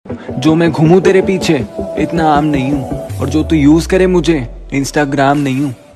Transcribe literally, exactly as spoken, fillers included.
जो मैं घूमूं तेरे पीछे इतना आम नहीं हूँ, और जो तू यूज करे मुझे इंस्टाग्राम नहीं हूँ।